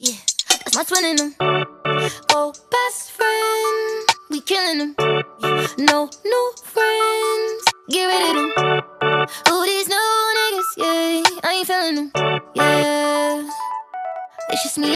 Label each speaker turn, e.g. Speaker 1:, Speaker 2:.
Speaker 1: Yeah, that's my twin in them. Oh, best friend, we killing them. No new friends, get rid of them. Who these new niggas? Yeah, I ain't feeling them. Yeah, it's just me.